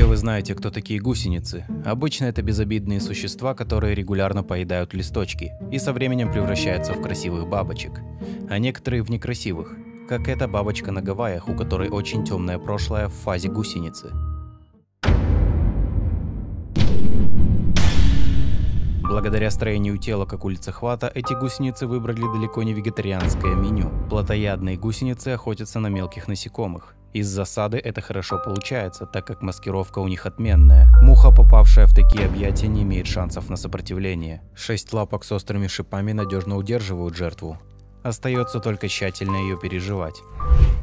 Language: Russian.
Все вы знаете, кто такие гусеницы. Обычно это безобидные существа, которые регулярно поедают листочки и со временем превращаются в красивых бабочек, а некоторые в некрасивых, как эта бабочка на Гавайях, у которой очень темное прошлое в фазе гусеницы. Благодаря строению тела, как у лицехвата, эти гусеницы выбрали далеко не вегетарианское меню. Плотоядные гусеницы охотятся на мелких насекомых. Из засады это хорошо получается, так как маскировка у них отменная. Муха, попавшая в такие объятия, не имеет шансов на сопротивление. 6 лапок с острыми шипами надежно удерживают жертву. Остается только тщательно ее переживать.